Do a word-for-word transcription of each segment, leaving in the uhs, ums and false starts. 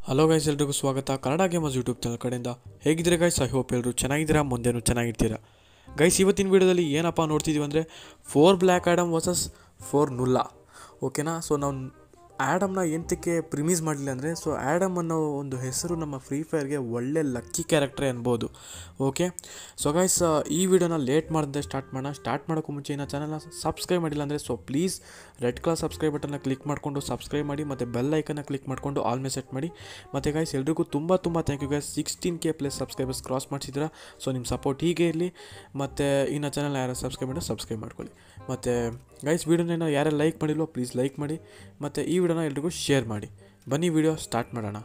Hello guys, ಎಲ್ರಿಗೂ ಸ್ವಾಗತ Kannada gamers YouTube channel ಕಡೆಯಿಂದ. ಹೇಗಿದ್ದೀರಾ ಗೈಸ್? ಐ ಹೋಪ್ ಎಲ್ಲರೂ ಚೆನ್ನಾಗಿದ್ದೀರಾ, ಮುಂದೆನೂ ಚೆನ್ನಾಗಿರ್ತೀರಾ ಗೈಸ್. ಇವತ್ತಿನ ವೀಡಿಯೋದಲ್ಲಿ ಏನಪ್ಪ ನೋಡ್ತಿದ್ದೀವಿ ಅಂದರೆ four black Adam versus four ನುಲ್ಲಾ. ಓಕೆನಾ? ಸೊ ನಾವು ಆ್ಯಡಮ್ನ ಎಂತಕ್ಕೆ ಪ್ರಿಮೀಸ್ ಮಾಡಲಿಲ್ಲ ಅಂದರೆ, ಸೊ ಆ್ಯಡಮ್ ಅನ್ನೋ ಒಂದು ಹೆಸರು ನಮ್ಮ ಫ್ರೀ ಫೈರ್ಗೆ ಒಳ್ಳೆ ಲಕ್ಕಿ ಕ್ಯಾರೆಕ್ಟರ್ ಅನ್ಬೋದು. ಓಕೆ, ಸೊ ಗೈಸ್ ಈ ವಿಡಿಯೋನ ಲೇಟ್ ಮಾಡಿದೆ ಸ್ಟಾರ್ಟ್ ಮಾಡೋಣ. ಸ್ಟಾರ್ಟ್ ಮಾಡೋಕ್ಕೂ ಮುಂಚೆ ಇನ್ನು ಚಾನಲ್ನ ಸಬ್ಸ್ಕ್ರೈಬ್ ಮಾಡಿಲ್ಲ ಅಂದರೆ so please red colour subscribe ಬಟನ್ನ ಕ್ಲಿಕ್ ಮಾಡಿಕೊಂಡು ಸಬ್ಸ್ಕ್ರೈಬ್ ಮಾಡಿ, ಮತ್ತು ಬೆಲ್ ಐಕನ್ನ ಕ್ಲಿಕ್ ಮಾಡಿಕೊಂಡು ಆಲ್ ಮೇಲೆ ಸೆಟ್ ಮಾಡಿ. ಮತ್ತು ಗೈಸ್ ಎಲ್ರಿಗೂ ತುಂಬ ತುಂಬ thank you guys. Sixteen K plus subscribers cross ಮಾಡಿಸಿದ್ದೀರಾ. ಸೊ ನಿಮ್ಮ ಸಪೋರ್ಟ್ ಹೀಗೆ ಇರಲಿ. ಮತ್ತು ಇನ್ನು ಚಾನಲ್ನ ಯಾರು ಸಬ್ಸ್ಕ್ರೈಬ್ ಮಾಡಿ ಸಬ್ಸ್ಕ್ರೈಬ್ ಮಾಡ್ಕೊಳ್ಳಿ. ಮತ್ತು ಗೈಸ್ ವಿಡಿಯೋನ ಯಾರು ಲೈಕ್ ಮಾಡಿಲ್ವೋ ಪ್ಲೀಸ್ ಲೈಕ್ ಮಾಡಿ, ಮತ್ತು ಈ ವಿಡಿಯೋನ ಎಲ್ರಿಗೂ ಶೇರ್ ಮಾಡಿ. ಬನ್ನಿ ವಿಡಿಯೋ ಸ್ಟಾರ್ಟ್ ಮಾಡೋಣ.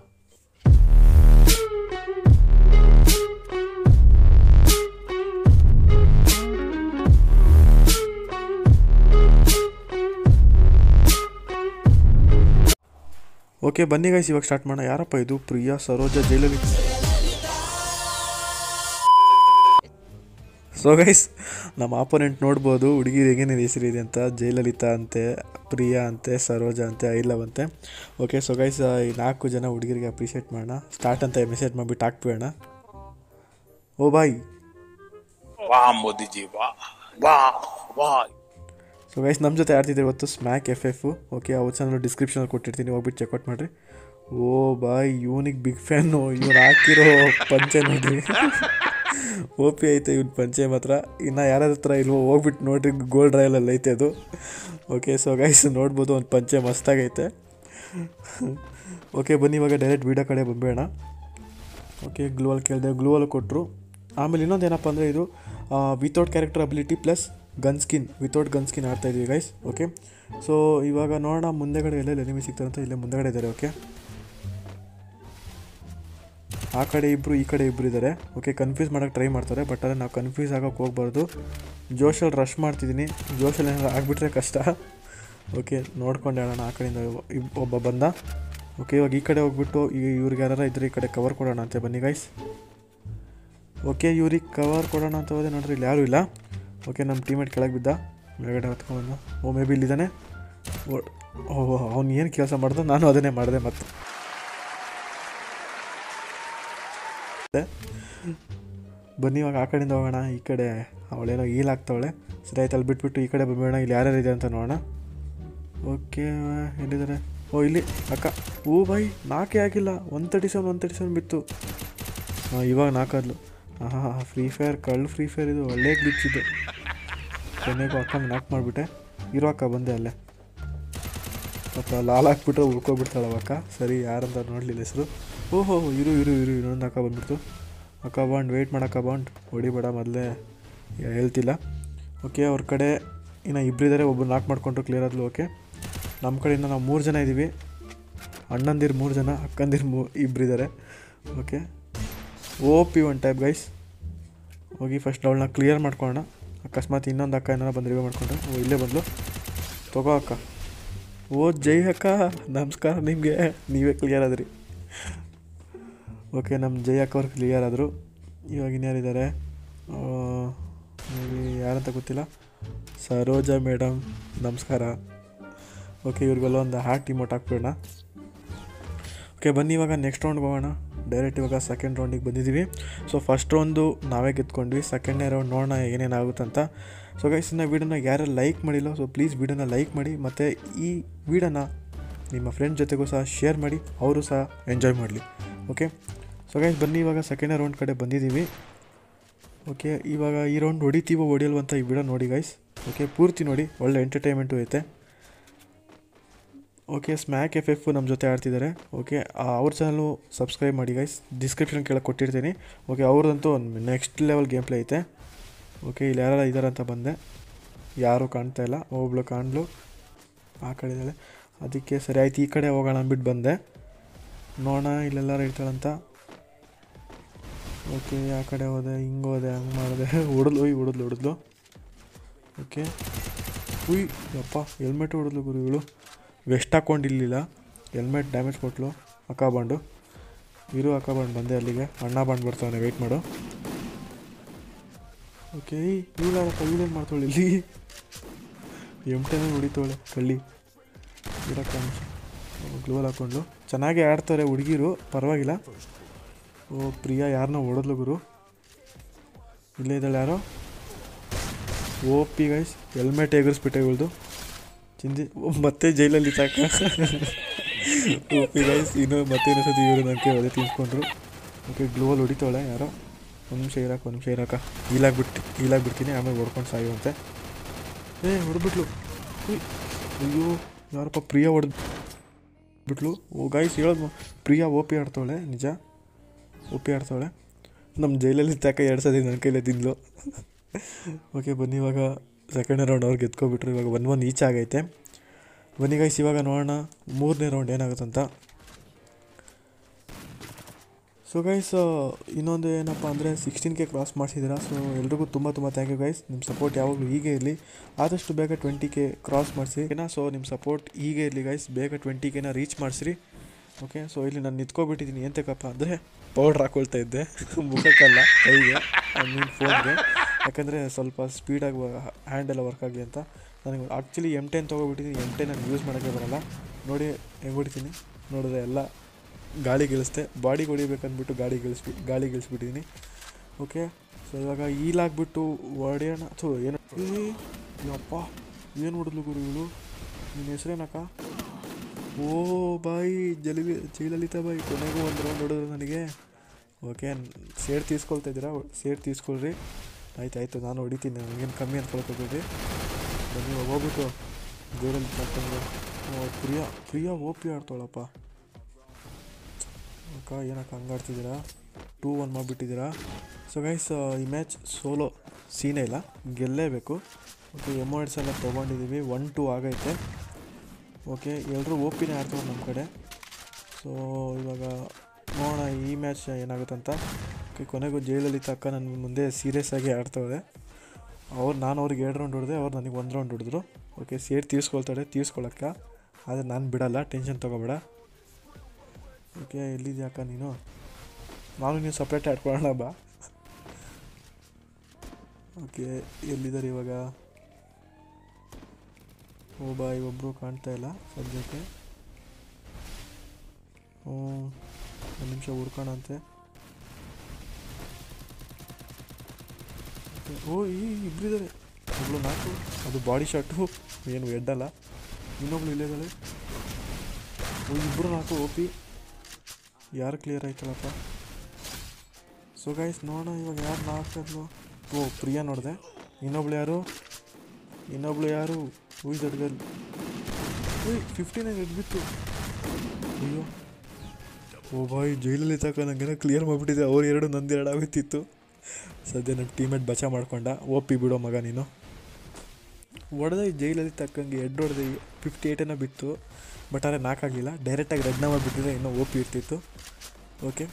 ಓಕೆ ಬನ್ನಿ ಗೈಸ್, ಇವಾಗ ಸ್ಟಾರ್ಟ್ ಮಾಡೋಣ. ಯಾರಪ್ಪ ಇದು? ಪ್ರಿಯಾ ಸರೋಜಾ ಜೈಲಲಿತಾ. ಸೊ ಗೈಸ್ ನಮ್ಮ ಆಪೋನೆಂಟ್ ನೋಡ್ಬೋದು ಹುಡುಗಿರು ಹೇಗೇನೇನು ಹೆಸರಿದೆ ಅಂತ. ಜಯಲಲಿತಾ ಅಂತೆ, ಪ್ರಿಯಾ ಅಂತೆ, ಸರೋಜಾ ಅಂತೆ, ಐ ಲವ್ ಅಂತೆ. ಓಕೆ ಸೊ ಗೈಸ್ ಈ ನಾಲ್ಕು ಜನ ಹುಡುಗಿರಿಗೆ ಅಪ್ರಿಷಿಯೇಟ್ ಮಾಡೋಣ. ಸ್ಟಾರ್ಟ್ ಅಂತ ಮೆಸೇಜ್ ಮಾಡಿಬಿಟ್ಟು ಹಾಕ್ಬಿಡೋಣ. ಓ ಬಾಯ್ ವಾ ಮೋದಿಜಿ ವಾ ವಾ ವಾ. ಸೊ ಗೈಸ್ ನಮ್ಮ ಜೊತೆ ಆಡ್ತಿದ್ದೀವಿ ಇವತ್ತು ಸ್ಮ್ಯಾಕ್ ಎಫ್ ಎಫ್. ಓಕೆ ಅವ್ರ ಚಾನಲ್ ಡಿಸ್ಕ್ರಿಪ್ಷನಲ್ಲಿ ಕೊಟ್ಟಿರ್ತೀನಿ, ಹೋಗ್ಬಿಟ್ಟು ಚೆಕ್ಔಟ್ ಮಾಡಿರಿ. ಓ ಬಾಯ್ ಇವನಿಗೆ ಬಿಗ್ ಫ್ಯಾನು. ಇವನು ಹಾಕಿರೋ ಪಂಚೆ ನೋಡ್ರಿ, ಓ ಪಿ ಐತೆ ಇವ್ನ ಪಂಚೆ ಮಾತ್ರ. ಇನ್ನು ಯಾರಾದ್ರ ಹತ್ರ ಇಲ್ವೋ ಹೋಗ್ಬಿಟ್ಟು ನೋಡ್ರಿ, ಗೋಲ್ಡ್ ರಾಯಲಲ್ಲಿ ಐತೆ ಅದು. ಓಕೆ ಸೊ ಗೈಸ್ ನೋಡ್ಬೋದು ಒಂದು ಪಂಚೆ ಮಸ್ತಾಗೈತೆ. ಓಕೆ ಬನ್ನಿ ಇವಾಗ ಡೈರೆಕ್ಟ್ ವೀಡಿಯೋ ಕಡೆ ಬಂಬೇಡ. ಓಕೆ ಗ್ಲೂವಲ್ ಕೇಳಿದೆ, ಗ್ಲೂವಲ್ ಕೊಟ್ಟರು. ಆಮೇಲೆ ಇನ್ನೊಂದು ಏನಪ್ಪ ಅಂದರೆ ಇದು without character ability plus gun skin, without gun skin ಆಡ್ತಾಯಿದ್ದೀವಿ ಗೈಸ್. ಓಕೆ ಸೊ ಇವಾಗ ನೋಡೋಣ ಮುಂದೆಗಡೆ ಎಲ್ಲೆಲ್ಲಿ ಎನಿಮಿ ಸಿಗ್ತಾರಂತ. ಇಲ್ಲೇ ಮುಂದೆಗಡೆ ಇದ್ದಾರೆ. ಓಕೆ ಆ ಕಡೆ ಇಬ್ಬರು ಈ ಕಡೆ ಇಬ್ಬರು ಇದ್ದಾರೆ. ಓಕೆ ಕನ್ಫ್ಯೂಸ್ ಮಾಡೋಕ್ಕೆ ಟ್ರೈ ಮಾಡ್ತಾರೆ, ಬಟ್ ಆದರೆ ನಾವು ಕನ್ಫ್ಯೂಸ್ ಆಗೋಕ್ಕೆ ಹೋಗ್ಬಾರ್ದು. ಜೋಶಲ್ಲಿ ರಶ್ ಮಾಡ್ತಿದ್ದೀನಿ, ಜೋಶಲ್ಲಿ ಏನಾದ್ರು ಆಗಿಬಿಟ್ರೆ ಕಷ್ಟ. ಓಕೆ ನೋಡ್ಕೊಂಡು ಹೇಳೋಣ. ಆ ಕಡೆಯಿಂದ ಒಬ್ಬ ಬಂದ. ಓಕೆ ಇವಾಗ ಈ ಕಡೆ ಹೋಗ್ಬಿಟ್ಟು ಈ ಇವ್ರಿಗೆ ಯಾರು ಇದ್ರೆ ಈ ಕಡೆ ಕವರ್ ಕೊಡೋಣ ಅಂತೆ. ಬನ್ನಿ ಗೈಸ್. ಓಕೆ ಇವ್ರಿಗೆ ಕವರ್ ಕೊಡೋಣ ಅಂತ ಹೋದೆ, ನೋಡ್ರಿ ಇಲ್ಲಿ ಯಾರೂ ಇಲ್ಲ. ಓಕೆ ನಮ್ಮ ಟೀಮೇಟ್ ಕೆಳಗೆ ಬಿದ್ದ, ಮೇಲ್ಗಡೆ ಹೊತ್ಕೊಂಡು. ಓ ಮೇ ಬಿ ಇಲ್ಲಿದ್ದಾನೆ. ಓಹ್ ಅವ್ನು ಏನು ಕೆಲಸ ಮಾಡ್ದು, ನಾನು ಅದನ್ನೇ ಮಾಡಿದೆ. ಮತ್ತೆ ಬನ್ನಿ ಇವಾಗ ಆ ಕಡೆಯಿಂದ ಹೋಗೋಣ. ಈ ಕಡೆ ಅವಳೇನೋ ಈಲ್ ಆಗ್ತಾವಳೆ. ಸರಿ ಆಯ್ತು, ಅಲ್ಲಿ ಬಿಟ್ಬಿಟ್ಟು ಈ ಕಡೆ ಬಂದ್ಬೇಡ. ಇಲ್ಲಿ ಯಾರ್ಯಾರು ಇದೆ ಅಂತ ನೋಡೋಣ. ಓಕೆ ಎಲ್ಲಿದ್ದಾರೆ? ಓ ಇಲ್ಲಿ ಅಕ್ಕ. ಓ ಬಾಯ್ ನಾಲ್ಕೇ ಆಗಿಲ್ಲ, one thirty seven one thirty seven ಬಿತ್ತು. ಹಾಂ ಇವಾಗ ನಾಲ್ಕಾದ್ಲು. ಹಾಂ ಹಾಂ ಫ್ರೀ ಫೈರ್ ಕಳ್ಳು ಫ್ರೀ ಫೈರ್ ಇದು ಒಳ್ಳೆ ಗ್ಲಿಚ್ಚಿದ್ದು. ಕೊನೆಗೂ ಅಕ್ಕಂಗೆ ನಾಕ್ ಮಾಡಿಬಿಟ್ಟೆ. ಇರೋ ಅಕ್ಕ ಬಂದೆ ಅಲ್ಲೇ. ಪಾಪ ಲಾಲ್ ಹಾಕ್ಬಿಟ್ರೆ ಉಳ್ಕೊಬಿಡ್ತಾಳೆ ಅಕ್ಕ. ಸರಿ ಯಾರಂತ ನೋಡಲಿಲ್ಲ ಹೆಸರು. ಓಹೋ ಇರು ಇರು ಇರು ಇನ್ನೊಂದು ಅಕ್ಕ ಬಂದ್ಬಿಡ್ತು. ಅಕ್ಕ ಬಾಂಡ್ ವೆಯ್ಟ್ ಮಾಡಕ್ಕ, ಬಾಂಡ್ ಹೊಡಿಬೇಡ ಮೊದಲೇ ಹೇಳ್ತಿಲ್ಲ. ಓಕೆ ಅವ್ರ ಕಡೆ ಇನ್ನು ಇಬ್ಬರಿದ್ದಾರೆ, ಒಬ್ಬರು ನಾಕ್ ಮಾಡಿಕೊಂಡ್ರು ಕ್ಲಿಯರ್ ಆದ್ಲು. ಓಕೆ ನಮ್ಮ ಕಡೆಯಿಂದ ನಾವು ಮೂರು ಜನ ಇದ್ದೀವಿ. ಅಣ್ಣಂದಿರು ಮೂರು ಜನ, ಅಕ್ಕಂದಿರು ಮೂ ಇಬ್ಬರಿದ್ದಾರೆ. Okay O P one type guys. ಹೋಗಿ ಫಸ್ಟ್ ಅವಳನ್ನ ಕ್ಲಿಯರ್ ಮಾಡ್ಕೊಳ್ಳೋಣ. ಅಕಸ್ಮಾತ್ ಇನ್ನೊಂದು ಅಕ್ಕ ಏನಾರ ಬಂದು ರಿವ್ಯೂ ಮಾಡಿಕೊಂಡ್ರೆ. ಓ ಇಲ್ಲೇ ಬಂದಳು, ತಗೋ ಅಕ್ಕ. ಓ ಜೈ ಅಕ್ಕ, ನಮಸ್ಕಾರ ನಿಮಗೆ, ನೀವೇ ಕ್ಲಿಯರ್ ಆದ್ರಿ. ಓಕೆ ನಮ್ಮ ಜೈ ಅಕ್ಕ ಅವ್ರು ಕ್ಲಿಯರ್ ಆದರು. ಇವಾಗ ಇನ್ಯಾರಿದ್ದಾರೆ ಯಾರಂತ ಗೊತ್ತಿಲ್ಲ. ಸರೋಜಾ ಮೇಡಮ್ ನಮಸ್ಕಾರ. ಓಕೆ ಇವ್ರಿಗೆಲ್ಲ ಒಂದು ಹಾರ್ಟ್ ಇಮೋಟ್ ಹಾಕ್ಬಿಡೋಣ. ಓಕೆ ಬನ್ನಿ ಇವಾಗ ನೆಕ್ಸ್ಟ್ ರೌಂಡ್ಗೆ ಹೋಗೋಣ. ಡೈರೆಕ್ಟ್ ಇವಾಗ ಸೆಕೆಂಡ್ ರೌಂಡಿಗೆ ಬಂದಿದ್ದೀವಿ. ಸೊ ಫಸ್ಟ್ ರೌಂಡು ನಾವೇ ಗೆದ್ಕೊಂಡ್ವಿ. ಸೆಕೆಂಡ್ನೇ ರೌಂಡ್ ನೋಡೋಣ ಏನೇನಾಗುತ್ತಂತ. ಸೊ ಗೈಸ್ ಇನ್ನು ವೀಡಿಯೋನ ಯಾರು ಲೈಕ್ ಮಾಡಿಲ್ಲ ಸೊ ಪ್ಲೀಸ್ ವೀಡಿಯೋನ ಲೈಕ್ ಮಾಡಿ, ಮತ್ತು ಈ ವಿಡಿಯೋನ ನಿಮ್ಮ ಫ್ರೆಂಡ್ ಜೊತೆಗೂ ಸಹ ಶೇರ್ ಮಾಡಿ, ಅವರು ಸಹ ಎಂಜಾಯ್ ಮಾಡಲಿ. ಓಕೆ ಸೊ ಗೈಸ್ ಬನ್ನಿ ಇವಾಗ ಸೆಕೆಂಡ್ನೇ ರೌಂಡ್ ಕಡೆ ಬಂದಿದ್ದೀವಿ. ಓಕೆ ಇವಾಗ ಈ ರೌಂಡ್ ಹೊಡಿತೀವೋ ಹೊಡಿಯಲ್ವ ಅಂತ ಈ ವಿಡಿಯೋ ನೋಡಿ ಗೈಸ್. ಓಕೆ ಪೂರ್ತಿ ನೋಡಿ, ಒಳ್ಳೆ ಎಂಟರ್ಟೈನ್ಮೆಂಟು ಐತೆ. ಓಕೆ ಸ್ಮ್ಯಾಕ್ ಎಫ್ ಎಫ್ ನಮ್ಮ ಜೊತೆ ಆಡ್ತಿದ್ದಾರೆ. ಓಕೆ ಅವ್ರ ಚಾನಲ್ಲು ಸಬ್ಸ್ಕ್ರೈಬ್ ಮಾಡಿ ಗೈಸ್, ಡಿಸ್ಕ್ರಿಪ್ಷನ್ ಕೆಳಗೆ ಕೊಟ್ಟಿರ್ತೀನಿ. ಓಕೆ ಅವ್ರದಂತೂ ನೆಕ್ಸ್ಟ್ ಲೆವೆಲ್ ಗೇಮ್ ಪ್ಲೇ ಐತೆ. ಓಕೆ ಇಲ್ಲಿ ಯಾರು ಇದ್ದಾರೆ ಅಂತ ಬಂದೆ, ಯಾರೂ ಕಾಣ್ತಾ ಇಲ್ಲ. ಒಬ್ಳು ಕಾಣ್ಲು ಆ ಕಡೆ ಇದ್ದಾಳೆ, ಅದಕ್ಕೆ ಸರಿ ಆಯ್ತು ಈ ಕಡೆ ಹೋಗೋಣ ಅಂದ್ಬಿಟ್ಟು ಬಂದೆ. ನೋಡೋಣ ಇಲ್ಲೆಲ್ಲರೂ ಇರ್ತಾಳಂತ. ಓಕೆ ಆ ಕಡೆ ಹೋದೆ, ಹಿಂಗೆ ಹೋದೆ, ಹಂಗೆ ಮಾಡಿದೆ. ಹೊಡೆದ್ಲು ಈ ಹೊಡೆದ್ಲು ಹೊಡೆದ್ಲು ಓಕೆ ಉಯ್ ಯಪ್ಪ ಹೆಲ್ಮೆಟ್ ಹೊಡೆದ್ಲು ಗುರು ಇವಳು. ವೆಸ್ಟ್ ಹಾಕ್ಕೊಂಡಿರಲಿಲ್ಲ, ಹೆಲ್ಮೆಟ್ ಡ್ಯಾಮೇಜ್ ಕೊಟ್ಲು. ಅಕ್ಕ ಬಾಂಡು ಇರು, ಅಕ್ಕ ಬಾಂಡ್ ಬಂದೆ ಅಲ್ಲಿಗೆ. ಅಣ್ಣ ಬಾಂಡ್ ಬರ್ತಾವನೆ, ವೆಯ್ಟ್ ಮಾಡು. ಓಕೆ ಇವಳಪ್ಪ ಇವಳೇನು ಮಾಡ್ತಾಳೆ ಇಲ್ಲಿ? ಎಮ್ ಟೆನೇ ಹೊಡಿತಾವಳೆ ಕಳ್ಳಿ. ಇರಕ್ಕ ಗ್ಲೋವಲ್ ಹಾಕ್ಕೊಂಡು ಚೆನ್ನಾಗಿ ಆಡ್ತಾರೆ ಹುಡುಗಿರು, ಪರವಾಗಿಲ್ಲ. ಓ ಪ್ರಿಯಾ ಯಾರನ್ನ ಹೊಡೆದ್ಲು ಗುರು. ಇಲ್ಲೇ ಇದ್ದಾಳೆ ಯಾರೋ. ಓ ಪಿ ಗೈಸ್ ಹೆಲ್ಮೆಟ್ ಎಗರಿಸ್ಬಿಟ್ಟೆ ಇವಳ್ದು ಚಿಂದಿ. ಮತ್ತೆ ಜೈಲಲ್ಲಿ ಸಾಕ. ಓ ಪಿ ಗೈಸ್ ಇನ್ನೂ ಮತ್ತೆ ಇನ್ನೊಂದ್ಸತಿ ಇವರು ನನಗೆ ಒಳ್ಳೆ ತಿನ್ಸ್ಕೊಂಡ್ರು. ಓಕೆ ಗ್ಲೋವಲ್ ಹೊಡಿತಾಳೆ ಯಾರೋ. ಒಂದು ನಿಮಿಷ ಇರಾಕ ಒಂದು ನಿಮಿಷ ಇರಾಕ ಈಲಾಗ್ಬಿಟ್ಟು ಈಲಾಗ್ಬಿಡ್ತೀನಿ, ಆಮೇಲೆ ಹೊಡ್ಕೊಂಡು ಸಾಯುವಂತೆ. ಏ ಹೊಡೆದ್ಬಿಟ್ಲು. ಅಯ್ಯೋ ಯಾರಪ್ಪ ಪ್ರಿಯಾ ಹೊಡೆದ್ಬಿಟ್ಲು. ಓ ಗೈಸ್ ಹೇಳೋದು ಪ್ರಿಯಾ ಓ ಪಿ ಆಡ್ತಾವಳೆ, ನಿಜ ಓ ಪಿ ಆಡ್ತಾವಳೆ. ನಮ್ಮ ಜೈಲಲ್ಲಿ ತಾಕ ಎರಡು ಸತಿ ನನ್ನ ಕೈಲೇ ತಿಂದ್ಲು. ಓಕೆ ಬನ್ನಿ ಇವಾಗ ಸೆಕೆಂಡ್ ರೌಂಡ್ ಅವ್ರಿಗೆ ಎತ್ಕೊಬಿಟ್ರು. ಇವಾಗ ಒನ್ ಒನ್ ಈಚ್ ಆಗೈತೆ. ಬನ್ನಿ ಗೈಸ್ ಇವಾಗ ನೋಡೋಣ ಮೂರನೇ ರೌಂಡ್ ಏನಾಗುತ್ತಂತ. ಸೊ ಗೈಸ್ ಇನ್ನೊಂದು ಏನಪ್ಪ ಅಂದರೆ ಸಿಕ್ಸ್ಟೀನ್ ಕೆ ಕ್ರಾಸ್ ಮಾಡಿಸಿದ್ದೀರಾ. ಸೊ ಎಲ್ರಿಗೂ ತುಂಬ ತುಂಬ ಥ್ಯಾಂಕ್ ಯು ಗೈಸ್. ನಿಮ್ಮ ಸಪೋರ್ಟ್ ಯಾವಾಗಲೂ ಹೀಗೆ ಇರಲಿ, ಆದಷ್ಟು ಬೇಗ ಟ್ವೆಂಟಿ ಕೆ ಕ್ರಾಸ್ ಮಾಡಿಸಿ ಏನ. ಸೊ ನಿಮ್ಮ ಸಪೋರ್ಟ್ ಹೀಗೆ ಇರಲಿ ಗೈಸ್, ಬೇಗ ಟ್ವೆಂಟಿ ಕೆನ ರೀಚ್ ಮಾಡಿಸ್ರಿ. ಓಕೆ ಸೊ ಇಲ್ಲಿ ನಾನು ನಿಂತ್ಕೊಬಿಟ್ಟಿದ್ದೀನಿ ಎಂತಕ್ಕಪ್ಪ ಅಂದರೆ ಪೌಡ್ರ್ ಹಾಕ್ಕೊಳ್ತಾ ಇದ್ದೆ ಮುಖಕ್ಕಲ್ಲ ಕೈಗೆ, ಮೀನ್ ಫೋನ್ಗೆ. ಯಾಕಂದರೆ ಸ್ವಲ್ಪ ಸ್ಪೀಡಾಗಿ ಹ್ಯಾಂಡೆಲ್ಲ ವರ್ಕ್ ಆಗಲಿ ಅಂತ. ನನಗೆ ಆ್ಯಕ್ಚುಲಿ ಎಮ್ ಟೆನ್ ತೊಗೊಬಿಟ್ಟಿದ್ದೀನಿ. ಎಮ್ ಟೆನ್ ನನಗೆ ಯೂಸ್ ಮಾಡೋಕ್ಕೆ ಬರೋಲ್ಲ. ನೋಡಿ ಹೆಂಗೆ ಹೊಡಿತೀನಿ ನೋಡಿದ್ರೆ ಎಲ್ಲ ಗಾಳಿ ಗಿಳಿಸ್ತೆ. ಬಾಡಿಗೆ ಹೊಡಿಬೇಕಂದ್ಬಿಟ್ಟು ಗಾಡಿ ಗಿಳಿಸ್ಬಿ ಗಾಳಿ ಗಿಳಿಸ್ಬಿಟ್ಟಿದ್ದೀನಿ. ಓಕೆ ಸೊ ಇವಾಗ ಈಲಾಗ್ಬಿಟ್ಟು ಹೊಡೆಯೋಣ. ಥೂ ಏನು ಅಪ್ಪ ಏನು ಹೊಡೆದ್ಲು ಗುರು ಇವಳು. ನಿನ್ನ ಹೆಸ್ರೇನಕ್ಕ? ಓ ಬಾಯಿ ಜಲಿ ಜೈಲಲಿತಾ ಬಾಯಿ. ಕೊನೆಗೂ ಒಂದು ರೌಂಡ್ ಹೊಡೆದ್ರು ನನಗೆ. ಓಕೆ ಸೇರ್ ತೀಸ್ಕೊಳ್ತಾ ಇದ್ದೀರಾ, ಸೇರ್ ತೀಸ್ಕೊಳ್ರಿ. ಆಯ್ತು ಆಯಿತು ನಾನು ಹೊಡಿತೀನಿ, ನನಗೇನು ಕಮ್ಮಿ ಅಂತ ಕೊಡ್ಕೊಬೇಡಿ. ಬನ್ನಿ ಹೋಗ್ಬಿಟ್ಟು ಜೈಲಲ್ಲಿ ತಗೊಂಡು. ಪ್ರಿಯಾ ಪ್ರಿಯಾ ಓ ಪಿ ಆಡ್ತಾಳಪ್ಪ. ಅಕ್ಕ ಏನಕ್ಕ ಹಂಗೆ ಆಡ್ತಿದ್ದೀರಾ? ಟೂ ಒನ್ ಮಾಡಿಬಿಟ್ಟಿದ್ದೀರಾ. ಸೊ ಗೈಸ್ ಈ ಮ್ಯಾಚ್ ಸೋಲೋ ಸೀನೇ ಇಲ್ಲ, ಗೆಲ್ಲೇಬೇಕು. ಓಕೆ ಎಮೋಟ್ಸ್ ಎಲ್ಲ ತೊಗೊಂಡಿದ್ದೀವಿ. ಒನ್ ಟೂ ಆಗೈತೆ. ಓಕೆ ಎಲ್ಲರೂ ಓ ಪಿನೇ ಆಡ್ತಾರೆ ನಮ್ಮ ಕಡೆ. ಸೊ ಇವಾಗ ನೋಡೋಣ ಈ ಮ್ಯಾಚ್ ಏನಾಗುತ್ತಂತ. ಓಕೆ ಕೊನೆಗೂ ಜೈಲಲ್ಲಿ ತಕ್ಕ ನನ್ನ ಮುಂದೆ ಸೀರಿಯಸ್ ಆಗಿ ಆಡ್ತಾವೆ. ಅವ್ರು ನಾನು ಅವ್ರಿಗೆ ಎರಡು ರೌಂಡ್ ಹೊಡೆದೆ, ಅವ್ರು ನನಗೆ ಒಂದು ರೌಂಡ್ ಹೊಡೆದ್ರು. ಓಕೆ ಸೇರಿ ತೀರ್ಸ್ಕೊಳ್ತಾಳೆ ತೀರ್ಸ್ಕೊಳಕ್ಕ, ಆದರೆ ನಾನು ಬಿಡಲ್ಲ, ಟೆನ್ಷನ್ ತೊಗೋಬೇಡ. ಓಕೆ ಎಲ್ಲಿದ್ಯಾಕ ನೀನು? ನಾನು ನೀವು ಸಪ್ರೇಟ್ ಆಡ್ಕೊಳ್ಳೋಣ ಬಾ. ಓಕೆ ಎಲ್ಲಿದ್ದಾರೆ ಇವಾಗ? ಓ ಬಾಯ್ ಒಬ್ಬರು ಕಾಣ್ತಾ ಇಲ್ಲ ಸದ್ಯಕ್ಕೆ. ಹ್ಞೂ ಒಂದು ನಿಮಿಷ ಹುಡ್ಕೋಣಂತೆ. ಓ ಈ ಇಬ್ಬರಿದ್ದಾರೆ, ಒಬ್ಳು ನಾಲ್ಕು, ಅದು ಬಾಡಿ ಶಾಟು ಏನು ಎಡ್ಡಲ್ಲ. ಇನ್ನೊಬ್ಳು ಇಲ್ಲಿದ್ದಾಳೆ. ಓ ಇಬ್ಬರು ನಾಲ್ಕು ಓ ಪಿ. ಯಾರು ಕ್ಲಿಯರ್ ಆಯ್ತಲ್ಲಪ್ಪ. ಸೊ ಗೈಸ್ ನೋಡೋಣ ಇವಾಗ ಯಾರು ನಾಲ್ಕು. ಓ ಪ್ರಿಯಾ ನೋಡಿದೆ. ಇನ್ನೊಬ್ಳು ಯಾರು ಇನ್ನೊಬ್ಳು ಯಾರು ಹೂ ಇಸ್ ದಟ್ ಗರ್ಲ್? ಓಯ್ ಫಿಫ್ಟೀನಾಗ ಎದ್ಬಿತ್ತು. ಅಯ್ಯೋ ಓ ಬಾಯ್ ಜೈಲಲ್ಲಿ ತಕ ನನಗೇನೋ ಕ್ಲಿಯರ್ ಮಾಡಿಬಿಟ್ಟಿದೆ. ಅವ್ರು ಎರಡು ನಂದು ಎರಡು ಆಗುತ್ತಿತ್ತು. ಸದ್ಯ ನನ್ನ ಟೀಮೇಟ್ ಬಚಾ ಮಾಡ್ಕೊಂಡ. ಓ ಪಿ ಬಿಡೋ ಮಗ ನೀನು. ಹೊಡೆದ ಜೈಲಲ್ಲಿ ತಕ್ಕಂಗೆ ಎಡ್ ಹೊಡೆದು ಫಿಫ್ಟಿ ಏಯ್ಟನ್ನು ಬಿತ್ತು. ಬಟ್ ಆದರೆ ನಾಲ್ಕಾಗಲಿಲ್ಲ. ಡೈರೆಕ್ಟಾಗಿ ರೆಡ್ನ ಮಾಡಿಬಿಟ್ಟಿದ್ರೆ ಇನ್ನೂ ಓ ಪಿ ಇರ್ತಿತ್ತು. ಓಕೆ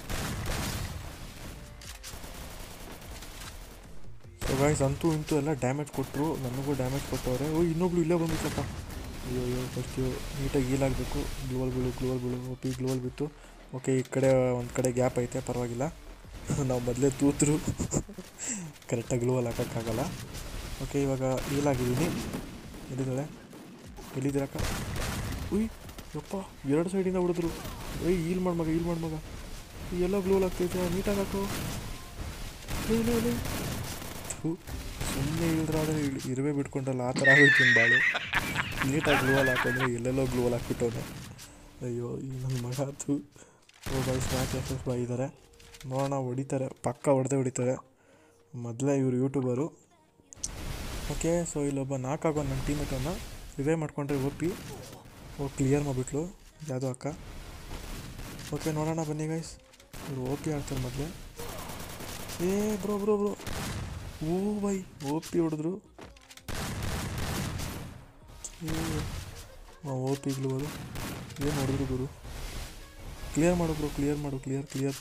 ಸೊ ಗಾಯ್ಸ್ ಅಂತೂ ಇಂತೂ ಎಲ್ಲ ಡ್ಯಾಮೇಜ್ ಕೊಟ್ಟರು, ನನಗೂ ಡ್ಯಾಮೇಜ್ ಕೊಟ್ಟವ್ರೆ. ಓ ಇನ್ನೊಬ್ಳು ಇಲ್ಲೇ ಬಂದಿತ್ತಪ್ಪ. ಅಯ್ಯೋ ಅಯ್ಯೋ ಫಸ್ಟು ನೀಟಾಗಿ ಹೀಲಾಗಬೇಕು. ಗ್ಲೋವಲ್ ಬೀಳು ಗ್ಲೋವಲ್ ಬೀಳು ಓ ಪಿ ಗ್ಲೋವಲ್ ಬಿತ್ತು. ಓಕೆ ಈ ಕಡೆ ಒಂದು ಕಡೆ ಗ್ಯಾಪ್ ಐತೆ, ಪರವಾಗಿಲ್ಲ. ನಾವು ಮೊದಲೇ ತೂತರು ಕರೆಕ್ಟಾಗಿ ಗ್ಲೋವಲ್ ಹಾಕೋಕ್ಕಾಗಲ್ಲ. ಓಕೆ ಇವಾಗ ಹೀಲಾಗಿದ್ದೀನಿ. ಎಲ್ಲಿದ್ದಾಳೆ? ಎಲ್ಲಿದ್ದೀರಕ್ಕ? ಉಯ್ ಯಪ್ಪ ಎರಡು ಸೈಡಿಂದ ಹೊಡೆದ್ರು. ಏಯ್ ಹೀಲ್ ಮಾಡಿ ಮಗ ಹೀಲ್ ಮಾಡಿ ಮಗ. ಎಲ್ಲ ಗ್ಲೋವಲ್ ಆಗ್ತೈತೆ, ನೀಟಾಗಿ ಹಾಕು. ಇಲ್ಲ ಇಲ್ಲ ಸುಮ್ಮನೆ ಇಲ್ದ್ರಾದರೆ ಇರುವೆ ಬಿಟ್ಕೊಂಡಲ್ಲ ಆ ಥರ ಆಗೋಯ್ತೀನಿ ಬಾಳು. ನೀಟಾಗಿ ಗ್ಲೋವಲ್ ಹಾಕಿದ್ರೆ ಎಲ್ಲೆಲ್ಲೋ ಗ್ಲೋವಲ್ ಹಾಕ್ಬಿಟ್ಟವನೆ. ಅಯ್ಯೋ ಈ ನನ್ನ ಮಗ ಆಯ್ತು. Oh boy snack S S boy ಇದ್ದಾರೆ. ನೋಡೋಣ ಹೊಡಿತಾರೆ, ಪಕ್ಕ ಹೊಡೆದೇ ಹೊಡಿತಾರೆ. ಮೊದಲೇ ಇವರು ಯೂಟ್ಯೂಬರು. ಓಕೆ ಸೊ ಇಲ್ಲೊಬ್ಬ ನಾಲ್ಕಾಗೋ ನನ್ನ ಟೀಮೇಟನ್ನು ರಿವೈವ್ ಮಾಡ್ಕೊಂಡ್ರೆ ಓ ಪಿ. ಓ ಕ್ಲಿಯರ್ ಮಾಡಿಬಿಟ್ಲು ಯಾವುದೋ ಅಕ್ಕ. ಓಕೆ ನೋಡೋಣ ಬನ್ನಿ ಗೈಸ್. ಇವರು ಓ ಪಿ ಆಡ್ತಾರೆ ಮೊದಲೇ. ಏ bro bro bro oh bye O P ಹೊಡೆದ್ರು. ಓ ಪಿ ಗ್ಲೋವಲ್ ಏನು ಹೊಡೆದ್ರು ಗುರು. ಕ್ಲಿಯರ್ ಮಾಡು ಬ್ರೋ ಕ್ಲಿಯರ್ ಮಾಡು clear clear.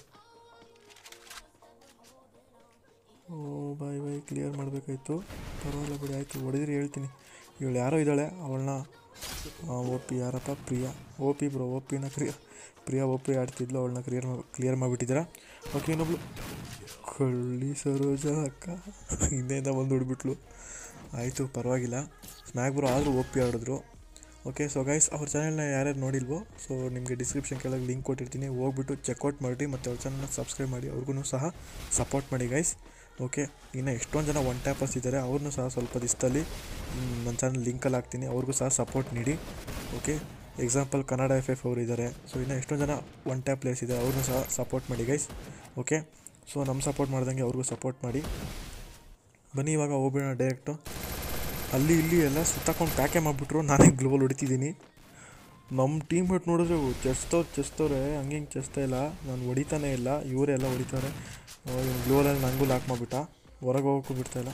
Oh boy boy clear ಮಾಡಬೇಕಾಯ್ತು. ಪರವಾಗಿಲ್ಲ ಬಿಡಿ ಆಯಿತು, ಹೊಡೆದಿರಿ ಹೇಳ್ತೀನಿ. ಇವಳು ಯಾರೋ ಇದ್ದಾಳೆ, ಅವಳನ್ನ ಓ ಪಿ ಯಾರಪ್ಪ? Priya O P bro. O ಪಿನ ಕ್ರಿಯಾ ಪ್ರಿಯಾ ಓ ಪಿ ಆಡ್ತಿದ್ಲು, ಅವಳನ್ನ ಕ್ಲಿಯರ್ ಕ್ಲಿಯರ್ ಮಾಡಿಬಿಟ್ಟಿದ್ದೀರಾ. ಓಕೆ ಇನ್ನೊಬ್ಳು ಕಳ್ಳಿ ಸರೋಜ ಅಕ್ಕ ಹಿಂದೆಯಿಂದ ಬಂದು ಹೊಡ್ಬಿಟ್ಲು. ಆಯಿತು ಪರವಾಗಿಲ್ಲ. ಸ್ಮ್ಯಾಕ್ ಬ್ರೋ ಆದರೂ ಓ ಪಿ ಆಡಿದ್ರು. ಓಕೆ ಸೊ ಗೈಸ್ ಅವ್ರ ಚಾನಲ್ನ ಯಾರ್ಯಾರು ನೋಡಿಲ್ವೋ ಸೊ ನಿಮಗೆ ಡಿಸ್ಕ್ರಿಪ್ಷನ್ ಕೆಳಗೆ ಲಿಂಕ್ ಕೊಟ್ಟಿರ್ತೀನಿ, ಹೋಗ್ಬಿಟ್ಟು ಚೆಕ್ಔಟ್ ಮಾಡಿ ಮತ್ತು ಅವ್ರ ಚಾನಲ್ನ ಸಬ್ಸ್ಕ್ರೈಬ್ ಮಾಡಿ, ಅವ್ರಿಗೂ ಸಹ ಸಪೋರ್ಟ್ ಮಾಡಿ ಗೈಸ್. ಓಕೆ, ಇನ್ನು ಎಷ್ಟೊಂದು ಜನ ಒನ್ ಟ್ಯಾಪರ್ಸ್ ಇದ್ದಾರೆ, ಅವ್ರನ್ನೂ ಸಹ ಸ್ವಲ್ಪ ದಿವಸದಲ್ಲಿ ನನ್ನ ಚಾನಲ್ ಲಿಂಕಲ್ಲಿ ಹಾಕ್ತೀನಿ, ಅವ್ರಿಗೂ ಸಹ ಸಪೋರ್ಟ್ ನೀಡಿ. Okay, example Kannada F F ಅವರು ಇದ್ದಾರೆ. ಸೊ ಇನ್ನು ಎಷ್ಟೊಂದು ಜನ ಒನ್ ಟ್ಯಾಪ್ ಪ್ಲೇಯರ್ಸ್ ಇದ್ದಾರೆ, ಅವ್ರನ್ನೂ ಸಹ ಸಪೋರ್ಟ್ ಮಾಡಿ ಗೈಸ್. ಓಕೆ, ಸೊ ನಮ್ಮ ಸಪೋರ್ಟ್ ಮಾಡ್ದಂಗೆ ಅವ್ರಿಗೂ ಸಪೋರ್ಟ್ ಮಾಡಿ. ಬನ್ನಿ ಇವಾಗ ಹೋಗ್ಬಿಡೋಣ ಡೈರೆಕ್ಟು. ಅಲ್ಲಿ ಇಲ್ಲಿ ಎಲ್ಲ ಸುತ್ತಾಕೊಂಡು ಪ್ಯಾಕೆ ಮಾಡಿಬಿಟ್ರು, ನಾನೇ ಗ್ಲೋವಲ್ ಹೊಡಿತಿದ್ದೀನಿ. ನಮ್ಮ ಟೀಮ್ ಮೇಟ್ ನೋಡಿದ್ರೆ ಚೆಸ್ತವ್ರು ಚೆಸ್ತವ್ರೆ ಹಂಗೆ ಹಿಂಗೆ ಚೆಸ್ತಾ ಇಲ್ಲ, ನಾನು ಹೊಡಿತಾನೇ ಇಲ್ಲ, ಇವರೇ ಎಲ್ಲ ಹೊಡಿತಾರೆ. ಇವ್ನು ಗ್ಲೋವಲಲ್ಲಿ ನನಗೂ ಲಾಕ್ ಮಾಡಿಬಿಟ್ಟ, ಹೊರಗೆ ಹೋಗೋಕ್ಕೂ ಬಿಡ್ತಾಯಿಲ್ಲ.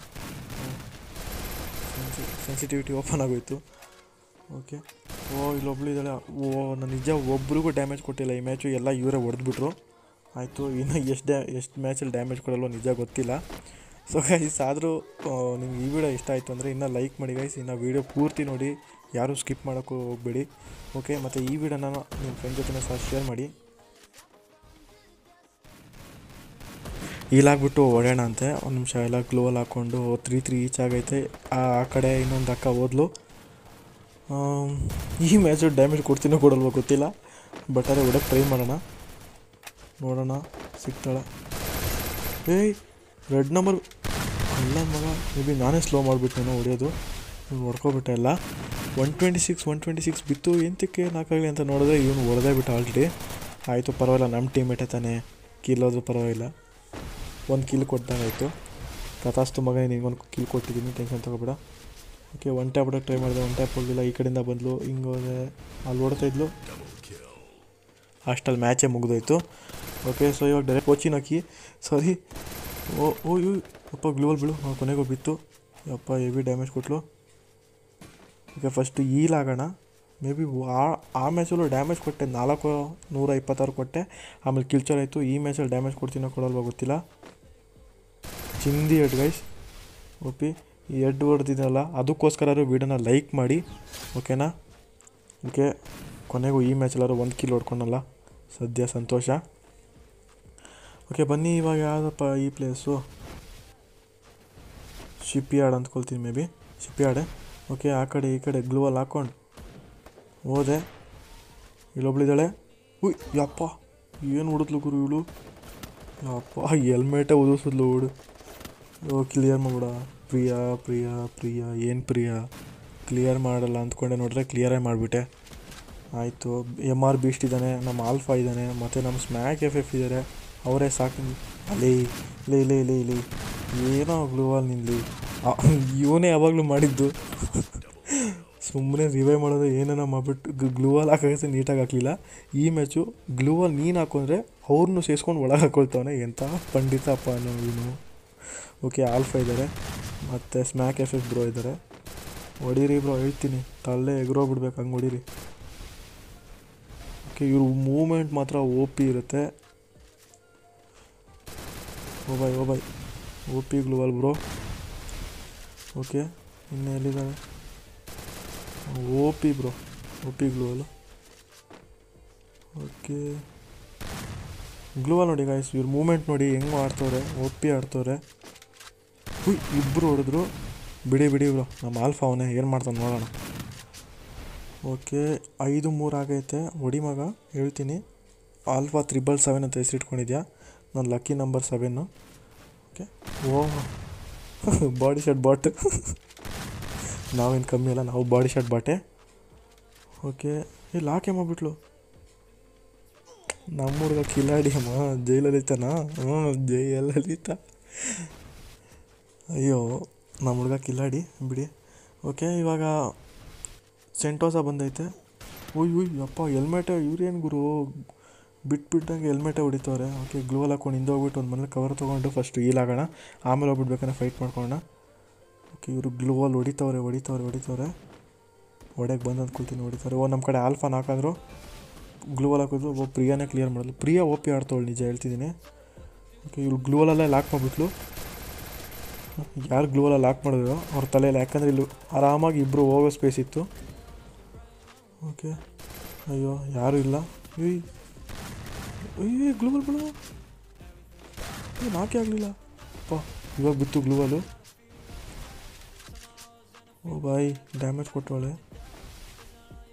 ಸೆನ್ಸಿಟಿವಿಟಿ ಓಪನ್ ಆಗೋಯ್ತು. ಓಕೆ, ಓ ಇಲ್ಲೊಬ್ಳು ಇದ್ದಾಳೆ. ಓ ನಾನು ನಿಜ ಒಬ್ರಿಗೂ ಡ್ಯಾಮೇಜ್ ಕೊಟ್ಟಿಲ್ಲ ಈ ಮ್ಯಾಚು, ಎಲ್ಲ ಇವರೇ ಹೊಡೆದ್ಬಿಟ್ರು. ಆಯಿತು, ಇನ್ನು ಎಷ್ಟು ಡ್ಯಾ ಎಷ್ಟು ಮ್ಯಾಚಲ್ಲಿ ಡ್ಯಾಮೇಜ್ ಕೊಡಲ್ವೋ ನಿಜ ಗೊತ್ತಿಲ್ಲ. ಸೊ ಗೈಸ್ ಆದರೂ ನಿಮ್ಗೆ ಈ ವಿಡಿಯೋ ಇಷ್ಟ ಆಯಿತು ಅಂದರೆ ಇನ್ನೂ ಲೈಕ್ ಮಾಡಿ ಗೈಸ್, ಇನ್ನು ವೀಡಿಯೋ ಪೂರ್ತಿ ನೋಡಿ, ಯಾರೂ ಸ್ಕಿಪ್ ಮಾಡೋಕ್ಕೂ ಹೋಗಬೇಡಿ. ಓಕೆ, ಮತ್ತು ಈ ವಿಡಿಯೋನ ನಿಮ್ಮ ಫ್ರೆಂಡ್ ಜೊತೆ ಸಹ ಶೇರ್ ಮಾಡಿ. ಈಲಾಗ್ಬಿಟ್ಟು ಹೊಡೆಯೋಣ ಅಂತೆ, ಒಂದು ನಿಮಿಷ ಎಲ್ಲ ಗ್ಲೋವಲ್ಲಿ ಹಾಕ್ಕೊಂಡು ತ್ರೀ ತ್ರೀ ಈಚ್ ಆಗೈತೆ. ಆ ಕಡೆ ಇನ್ನೊಂದು ಅಕ್ಕ ಓದ್ಲು. ಈ ಮ್ಯಾಚು ಡ್ಯಾಮೇಜ್ ಕೊಡ್ತೀನೋ ಕೊಡಲ್ವೋ ಗೊತ್ತಿಲ್ಲ, ಬಟ್ ಅದೇ ಹೊಡೋಕ್ಕೆ ಟ್ರೈ ಮಾಡೋಣ, ನೋಡೋಣ ಸಿಗ್ತಾಳೆ. ಏಯ್ ರೆಡ್ ನಂಬರ್ ಅಲ್ಲ ಮಗ, ಮೇ ಬಿ ನಾನೇ ಸ್ಲೋ ಮಾಡಿಬಿಟ್ಟೇನೋ ಹೊಡೆಯೋದು, ಹೊಡ್ಕೊಬಿಟ್ಟೆ ಎಲ್ಲ. One twenty six one twenty six ಬಿತ್ತು, ಎಂತಕ್ಕೆ ನಾಲ್ಕಾಗಲಿ ಅಂತ ನೋಡಿದ್ರೆ ಇವನು ಹೊಡೆದೇ ಬಿಟ್ಟು ಆಲ್ರೆಡಿ. ಆಯಿತು ಪರವಾಗಿಲ್ಲ, ನಮ್ಮ ಟೀಮೇಟೇ ತಾನೇ, ಕಿಲ್ಲೋದ್ರೂ ಪರವಾಗಿಲ್ಲ, ಒಂದು ಕಿಲ್ ಕೊಟ್ಟಂಗಾಯಿತು. ತಥಾಸ್ತು ಮಗ, ನಿಂಗೊಂದು ಕಿಲ್ ಕೊಟ್ಟಿದ್ದೀನಿ, ಟೆನ್ಷನ್ ತೊಗೋಬೇಡ. ಓಕೆ, ಒನ್ ಟ್ಯಾಪ್ ಹೊಡೋಕ್ಕೆ ಟ್ರೈ ಮಾಡಿದೆ, ಒನ್ ಟ್ಯಾಪ್ ಹೋಗಲಿಲ್ಲ. ಈ ಕಡೆಯಿಂದ ಬಂದಳು, ಹಿಂಗೆ ಹೋದೆ, ಅಲ್ಲಿ ಓಡ್ತಾಯಿದ್ಲು, ಅಷ್ಟಲ್ಲಿ ಮ್ಯಾಚೇ ಮುಗಿದೋಯ್ತು. ಓಕೆ, ಸೊ ಇವಾಗ ಡೈರೆಕ್ಟ್ ಕೋಚಿನ ಹಾಕಿ ಸಾರಿ. ಓ ಓ ಯು ಅಪ್ಪ ಗ್ಲೋವಲ್ ಬಿಡು, ಕೊನೆಗೂ ಬಿತ್ತು. ಅಪ್ಪ ಹೆವಿ ಡ್ಯಾಮೇಜ್ ಕೊಟ್ಟಲು. ಓಕೆ, ಫಸ್ಟು ಈಲಾಗೋಣ. ಮೇ ಬಿ ಆ ಆ ಮ್ಯಾಚಲ್ಲೂ ಡ್ಯಾಮೇಜ್ ಕೊಟ್ಟೆ, ನಾಲ್ಕು ನೂರ ಇಪ್ಪತ್ತಾರು ಕೊಟ್ಟೆ, ಆಮೇಲೆ ಕಿಲ್ಚರ್ ಆಯಿತು. ಈ ಮ್ಯಾಚಲ್ಲಿ ಡ್ಯಾಮೇಜ್ ಕೊಡ್ತೀನೋ ಕೊಡಲ್ವ ಗೊತ್ತಿಲ್ಲ. ಚಿಂದಿ ಹೆಡ್ ಗೈಸ್, ಓಪಿ ಈ ಹೆಡ್ ಹೊಡೆದಿದ್ದಲ್ಲ, ಅದಕ್ಕೋಸ್ಕರ ವೀಡಿಯೋನ ಲೈಕ್ ಮಾಡಿ ಓಕೆನಾ. ಓಕೆ, ಕೊನೆಗೂ ಈ ಮ್ಯಾಚಲ್ಲಾದ್ರು ಒಂದು ಕಿಲ್ ಹೊಡ್ಕೊಂಡಲ್ಲ, ಸದ್ಯ ಸಂತೋಷ. ಓಕೆ ಬನ್ನಿ, ಇವಾಗ ಯಾವುದಪ್ಪ ಈ ಪ್ಲೇಸು, ಶಿಪ್ ಯಾರ್ಡ್ ಅಂದ್ಕೊಳ್ತೀನಿ, ಮೇ ಬಿ ಶಿಪ್ ಯಾರ್ಡೆ. ಓಕೆ, ಆ ಕಡೆ ಈ ಕಡೆ ಗ್ಲೂವಲ್ಲಿ ಹಾಕ್ಕೊಂಡು ಹೋದೆ. ಇಲ್ಲೊಬ್ಳಿದ್ದಾಳೆ. ಉಯ್ ಯಪ್ಪ, ಏನು ಹೊಡಿದ್ಲು ಗುರು ಇವಳು, ಯಪ್ಪ ಹೆಲ್ಮೆಟೇ ಉದಿಸಿದ್ಲು ಹುಡು. ಓ ಕ್ಲಿಯರ್ ಮಾಡ್ಬಿಡ. ಪ್ರಿಯಾ ಪ್ರಿಯಾ ಪ್ರಿಯಾ ಏನು ಪ್ರಿಯಾ, ಕ್ಲಿಯರ್ ಮಾಡಲ್ಲ ಅಂದ್ಕೊಂಡೆ, ನೋಡಿದ್ರೆ ಕ್ಲಿಯರೇ ಮಾಡಿಬಿಟ್ಟೆ. ಆಯಿತು, ಎಮ್ ಆರ್ ಬೀಸ್ಟ್ ಇದ್ದಾನೆ, ನಮ್ಮ ಆಲ್ಫಾ ಇದ್ದಾನೆ, ಮತ್ತು ನಮ್ಮ ಸ್ಮ್ಯಾಕ್ ಎಫ್ ಎಫ್ ಇದ್ದಾರೆ, ಅವರೇ ಸಾಕು. ಅಲ್ಲೇ ಲೇ ಲೇ ಲೇ ಲೇ ಏನೋ ಗ್ಲೂವಲ್ ನಿಲ್ಲಿ, ಇವನೇ ಯಾವಾಗಲೂ ಮಾಡಿದ್ದು. ಸುಮ್ಮನೆ ರಿವೈವ್ ಮಾಡೋದು ಏನೇನೋ ಮಾಡಿಬಿಟ್ಟು ಗ್ಲೂವಲ್ ಹಾಕೋಕ್ಕೆ ನೀಟಾಗಿ ಹಾಕಲಿಲ್ಲ. ಈ ಮ್ಯಾಚು ಗ್ಲೂವಲ್ ನೀನು ಹಾಕೊಂಡ್ರೆ ಅವ್ರನ್ನೂ ಸೇರಿಸ್ಕೊಂಡು ಒಳಗೆ ಹಾಕೊಳ್ತಾವನೆ, ಎಂಥ ಪಂಡಿತಪ್ಪ ಅನ್ನೋ ಇವನು. ಓಕೆ, ಆಲ್ಫಾ ಇದ್ದಾರೆ, ಮತ್ತು ಸ್ಮ್ಯಾಕ್ ಎಫ್ ಎಫ್ ಬ್ರೋ ಇದ್ದಾರೆ. ಹೊಡೀರಿ ಬ್ರೋ, ಹೇಳ್ತೀನಿ, ತಲೆ ಎಗ್ರೋಗ್ಬಿಡ್ಬೇಕು, ಹಂಗೆ ಹೊಡೀರಿ. ಓಕೆ, ಇವ್ರ ಮೂಮೆಂಟ್ ಮಾತ್ರ ಓ ಪಿ ಇರುತ್ತೆ. Oh boy oh boy O P gloo wall bro. Okay, ಇನ್ನು ಎಲ್ಲಿದ್ದಾವೆ, O P bro, O P gloo wall. Okay, gloo wall ನೋಡಿ ಗಾಯ್ಸ್, ಇವ್ರ ಮೂಮೆಂಟ್ ನೋಡಿ ಹೆಂಗೆ ಆಡ್ತವ್ರೆ, ಓ ಪಿ ಆಡ್ತವ್ರೆ. ಹುಯ್ ಇಬ್ಬರು ಹೊಡೆದ್ರು, ಬಿಡಿ ಬಿಡಿ ಬ್ರೋ, ನಮ್ಮ ಆಲ್ಫಾ ಅವನೇ ಏನು ಮಾಡ್ತಾನೆ ನೋಡೋಣ. ಓಕೆ, ಐದು ಮೂರು ಆಗೈತೆ, ಹೊಡಿ ಮಗ ಹೇಳ್ತೀನಿ. ಆಲ್ಫಾ ತ್ರಿಬಲ್ ಸೆವೆನ್ ಅಂತ ಹೆಸರಿಟ್ಕೊಂಡಿದ್ಯಾ, ನನ್ನ lucky number seven. Okay, oh body shot bot, ನಾವೇನು ಕಮ್ಮಿ ಅಲ್ಲ, ನಾವು ಬಾಡಿ ಶಾಟ್ ಬಾಟೆ. ಓಕೆ, ಇಲ್ಲಿ ಲಾಕೆ ಮಾಡಿಬಿಟ್ಲು ನಮ್ಮ ಹುಡುಗ ಕಿಲಾಡಿ ಅಮ್ಮ, ಜೈಲಲಿತಾನಾ? ಹ್ಞೂ ಜೈಲಲಿತ. ಅಯ್ಯೋ ನಮ್ಮ ಹುಡುಗ ಕಿಲಾಡಿ ಬಿಡಿ. ಓಕೆ, ಇವಾಗ ಸೆಂಟೋಸ ಬಂದೈತೆ. ಉಯ್ ಉಯ್ ಅಪ್ಪ ಹೆಲ್ಮೆಟೇ, ಇವ್ರೇನು ಗುರು ಬಿಟ್ಬಿಟ್ಟಂಗೆ ಹೆಲ್ಮೆಟೇ ಹೊಡಿತವ್ರೆ. ಓಕೆ, ಗ್ಲೂವಲ್ ಹಾಕ್ಕೊಂಡು ಹಿಂದೆ ಹೋಗ್ಬಿಟ್ಟು ಒಂದು ಮನೇಲಿ ಕವರ್ ತೊಗೊಂಡು ಫಸ್ಟ್ ಈಲಾಗೋಣ, ಆಮೇಲೆ ಹೋಗ್ಬಿಡ್ಬೇಕಂದ್ರೆ ಫೈಟ್ ಮಾಡ್ಕೊಳ್ಳೋಣ. ಓಕೆ, ಇವರು ಗ್ಲೂವಲ್ ಹೊಡಿತವ್ರೆ ಹೊಡಿತವ್ರೆ ಹೊಡಿತವ್ರೆ ಹೊಡೆಯಕ್ಕೆ ಬಂದು ಅಂದ್ಕೊಳ್ತೀನಿ, ಹೊಡಿತಾರೆ. ಓ ನಮ್ಮ ಕಡೆ ಆಲ್ಫಾ ನಾಲ್ಕಾದ್ರು, ಗ್ಲೂವಲ್ ಹಾಕಿದ್ರು. ಒಬ್ಬ ಪ್ರಿಯಾನೇ ಕ್ಲಿಯರ್ ಮಾಡೋದು. ಪ್ರಿಯಾ ಓ ಪಿ ಆಡ್ತವಳು, ನಿಜ ಹೇಳ್ತಿದ್ದೀನಿ. ಓಕೆ, ಇವ್ರು ಗ್ಲೂವಲಲ್ಲೇ ಲಾಕ್ ಮಾಡಿಬಿಟ್ಲು. ಯಾರು ಗ್ಲೂವಲ್ಲ ಲಾಕ್ ಮಾಡಿದ್ರು ಅವ್ರ ತಲೆಯಲ್ಲಿ, ಯಾಕಂದರೆ ಇಲ್ಲಿ ಆರಾಮಾಗಿ ಇಬ್ಬರು ಹೋಗೋ ಸ್ಪೇಸ್ ಇತ್ತು. ಓಕೆ, ಅಯ್ಯೋ ಯಾರೂ ಇಲ್ಲ. ಅಯ್ಯ ಅಯ್ಯೋ ಗ್ಲೂವಲ್ ಬಿಡು, ನಾಕೆ ಆಗಲಿಲ್ಲ ಅಪ್ಪ, ಇವಾಗ ಬಿತ್ತು ಗ್ಲೂವಲು. ಓ ಬಾಯ್ ಡ್ಯಾಮೇಜ್ ಕೊಟ್ಟವಳೆ.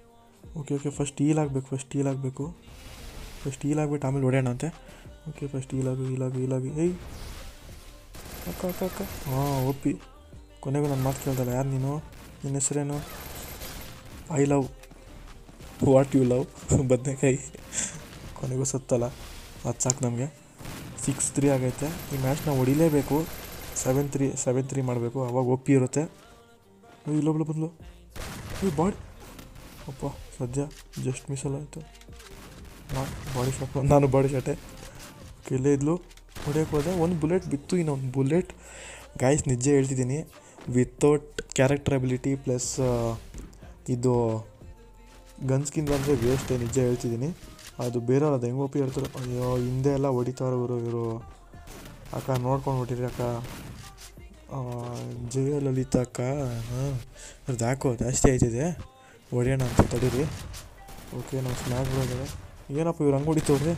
ಓಕೆ ಓಕೆ ಫಸ್ಟ್ ಈಲ್ ಆಗಬೇಕು ಫಸ್ಟ್ ಈಲ್ ಆಗಬೇಕು ಫಸ್ಟ್ ಈಲ್ ಆಗಿಬಿಟ್ಟು ಆಮೇಲೆ ಹೊಡೆಯೋಣ ಅಂತೆ. ಓಕೆ ಫಸ್ಟ್ ಈಲಾಗು ಈಲಾಗು ಈಲಾಗು ಏಯ್ ಅಕ್ಕ ಅಕ್ಕ ಅಕ್ಕ ಹಾಂ ಒಪ್ಪಿ. ಕೊನೆಗೂ ನನ್ನ ಮಾತು ಕೇಳ್ದಲ್ಲ. ಯಾರು ನೀನು? ನಿನ್ನ ಹೆಸರೇನು? I love what you love ಬದನೆಕಾಯಿ. ಕೊನೆಗೂ ಸತ್ತಲ್ಲ, ಅದು ಸಾಕು ನಮಗೆ. ಸಿಕ್ಸ್ ತ್ರೀ ಆಗೈತೆ. ಈ ಮ್ಯಾಚ್ ನಾವು ಹೊಡಿಲೇಬೇಕು. ಸೆವೆನ್ ತ್ರೀ ಸೆವೆನ್ ತ್ರೀ ಮಾಡಬೇಕು, ಅವಾಗ ಒಪ್ಪಿ ಇರುತ್ತೆ. ಇಲ್ಲೊಬ್ಳು ಬದಲು ಈ ಬಾಡಿ ಅಪ್ಪ ಸದ್ಯ ಜಸ್ಟ್ ಮಿಸಲ್ ಆಯಿತು. ನಾ ಬಾಡಿ ಶಾಟ್ ನಾನು ಬಾಡಿ ಶಾಟೆ ಇಲ್ಲೇ ಇದ್ಲು. ಹೊಡಿಯೋಕೆ ಹೋದೆ, ಒಂದು ಬುಲೆಟ್ ಬಿತ್ತು. ಇನ್ನೊಂದು ಬುಲೆಟ್ ಗಾಯ್ಸ್ ನಿಜ ಹೇಳ್ತಿದ್ದೀನಿ, ವಿತೌಟ್ ಕ್ಯಾರೆಕ್ಟರ್ ಅಬಿಲಿಟಿ ಪ್ಲಸ್ ಇದು ಗನ್ ಸ್ಕಿನ್ ಬಂದರೆ ವೇಸ್ಟೇ. ನಿಜ ಹೇಳ್ತಿದ್ದೀನಿ. ಅದು ಬೇರೆಯವ್ರು ಅದು ಹೆಂಗೆ ಒಪ್ಪಿ ಹೇಳ್ತಾರೆ. ಅಯ್ಯೋ ಹಿಂದೆ ಎಲ್ಲ ಹೊಡಿತಾರೆ ಇವರು ಇವರು ಅಕ್ಕ ನೋಡ್ಕೊಂಡು ಹೊಟ್ಟಿರಿ ಅಕ್ಕ. ಜಯ ಲಲಿತಾ ಅಕ್ಕ. ಹಾಂ ಅದು ಯಾಕೋ ಜಾಸ್ತಿ ಆಯ್ತಿದೆ, ಹೊಡೆಯೋಣ ಅಂತ ತಡೀರಿ. ಓಕೆ ನಾವು ಸ್ನ್ಯಾಕ್ ಬರೋದಾರೆ. ಏನಪ್ಪ ಇವ್ರು ಹಂಗೆ ಹೊಡಿತವ್ರೆ.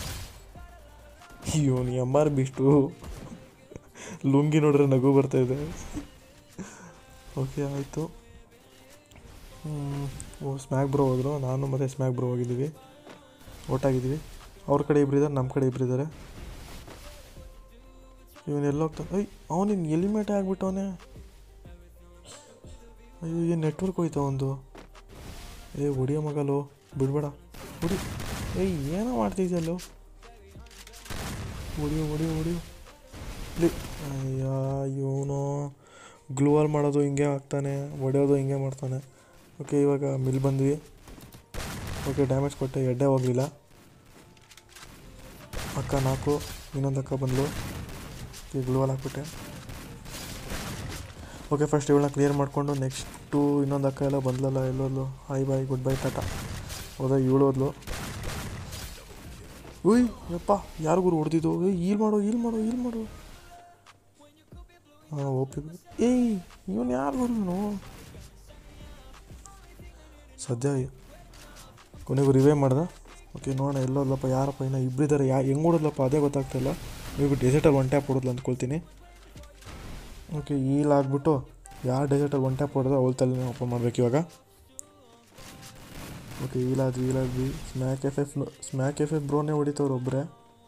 ಇವನು ಎಮ್ ಆರ್ ಬಿಷ್ಟು ಲುಂಗಿ ನೋಡ್ರೆ ನಗು ಬರ್ತಾಯಿದೆ. ಓಕೆ ಆಯಿತು. ಓ ಸ್ಮ್ಯಾಕ್ ಬ್ರೋ ಹೋದರು, ನಾನು ಮತ್ತು ಸ್ಮ್ಯಾಕ್ ಬ್ರೋ ಹೋಗಿದ್ದೀವಿ, ಒಟ್ಟಾಗಿದ್ದೀವಿ. ಅವ್ರ ಕಡೆ ಇಬ್ಬರಿದ್ದಾರೆ, ನಮ್ಮ ಕಡೆ ಇಬ್ಬರಿದ್ದಾರೆ. ಇವನು ಎಲ್ಲೋಗ್ತಾನೆ? ಅಯ್ಯ ಅವನಿನ್ನು ಎಲಿಮೇಟ್ ಆಗಿಬಿಟ್ಟವನೇ. ಅಯ್ಯೋ ಏನು ನೆಟ್ವರ್ಕ್ ಹೋಯ್ತು ಒಂದು. ಏ ಹೊಡಿಯೋ ಮಗಲು ಬಿಡ್ಬೇಡ, ಹೊಡಿ. ಏಯ್ ಏನೋ ಮಾಡ್ತಿದ್ದಲ್ಲೋ, ಹೊಡಿಯೋ ಹೊಡಿಯೋ ಹೊಡಿಯೋ ಇಲ್ಲಿ. ಅಯ್ಯ ಇವನು ಗ್ಲೂವಲ್ ಮಾಡೋದು ಹಿಂಗೆ ಆಗ್ತಾನೆ, ಹೊಡೆಯೋದು ಹಿಂಗೆ ಮಾಡ್ತಾನೆ. ಓಕೆ ಇವಾಗ ಮಿಲ್ ಬಂದ್ವಿ. ಓಕೆ ಡ್ಯಾಮೇಜ್ ಕೊಟ್ಟೆ, ಎಡ್ಡೆ ಹೋಗಲಿಲ್ಲ. ಅಕ್ಕ ನಾಲ್ಕು, ಇನ್ನೊಂದು ಅಕ್ಕ ಬಂದಳು. ಈ ಗ್ಲೂವಲ್ ಹಾಕ್ಬಿಟ್ಟೆ. ಓಕೆ ಫಸ್ಟ್ ಇವಳನ್ನ ಕ್ಲಿಯರ್ ಮಾಡಿಕೊಂಡು ನೆಕ್ಸ್ಟು ಇನ್ನೊಂದು ಅಕ್ಕ ಎಲ್ಲ ಬಂದಲಲ್ಲ, ಎಲ್ಲೋದ್ಲು. ಹಾಯ್ ಬಾಯ್ ಗುಡ್ ಬೈ ಟಾಟಾ. ಹೋದ ಇವಳು ಹೋದ್ಲು. ಉಯ್ ಯಪ್ಪ ಯಾರಿಗೂ ಹೊಡೆದಿದ್ದು. ಏಯ್ ಈಲ್ ಮಾಡು ಈಲ್ ಮಾಡು ಈಲ್ ಮಾಡು. ಹಾಂ ಓಪಿ. ಏಯ್ ಇವನು ಯಾರು ಇವನು ಸದ್ಯ ಕೊನೆಗೂ ರಿವೈವ್ ಮಾಡ್ದೆ. ಓಕೆ ನೋಡೋಣ ಎಲ್ಲೋದ್ಲಪ್ಪ, ಯಾರಪ್ಪ ಇನ್ನೂ ಇಬ್ಬರಿದ್ದಾರೆ. ಯಾ ಹೆಂಗೆ ಹೊಡೋದ್ಲಪ್ಪ ಅದೇ ಗೊತ್ತಾಗ್ತಿಲ್ಲ. ನೀವು ಡೆಸರ್ಟಲ್ಲಿ ಒನ್ ಟ್ಯಾಪ್ ಹೊಡೋದ್ಲು ಅಂದ್ಕೊಳ್ತೀನಿ. ಓಕೆ ಈಲ್ ಆಗ್ಬಿಟ್ಟು ಯಾರು ಡೆಸರ್ಟಲ್ಲಿ ಒನ್ ಟ್ಯಾಪ್ ಹೊಡೆದ್ರೆ ಅವಳ ತಲೆ ಓಪನ್ ಮಾಡಬೇಕು ಇವಾಗ. ಓಕೆ ಈಲಾದ್ವಿ ಈಲಾದ್ವಿ smack F F smack F F ಬ್ರೋನೇ ಹೊಡಿತವ್ರು ಒಬ್ಬರೇ.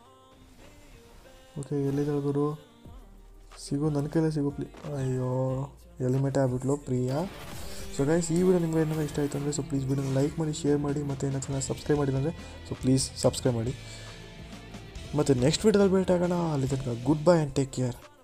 ಓಕೆ ಎಲ್ಲಿದ್ದಾರೆ ಗುರು? ಸಿಗು ನನ್ನ ಕೈಲೇ ಸಿಗು ಪ್ಲೀ. ಅಯ್ಯೋ ಎಲಿಮೇಟೇ ಆಗ್ಬಿಟ್ಲು ಪ್ರಿಯಾ. ಸೊ ಗೈಸ್ ಈ ವಿಡಿಯೋ ನಿಮ್ಗೆ ಏನಾದ್ರು ಇಷ್ಟ ಆಯಿತು ಅಂದರೆ ಸೊ ಪ್ಲೀಸ್ ವಿಡಿಯೋನ ಲೈಕ್ ಮಾಡಿ, ಶೇರ್ ಮಾಡಿ, ಮತ್ತು ಏನೋ ಚೆನ್ನಾಗಿ ಸಬ್ಸ್ಕ್ರೈಬ್ ಮಾಡಿಲ್ಲ ಅಂದರೆ ಸೊ ಪ್ಲೀಸ್ ಸಬ್ಸ್ಕ್ರೈಬ್ ಮಾಡಿ. ಮತ್ತು ನೆಕ್ಸ್ಟ್ ವಿಡಿಯೋದಲ್ಲಿ ಭೇಟಿ ಆಗೋಣ. ಅಲ್ಲಿ ತನಕ good bye and take care.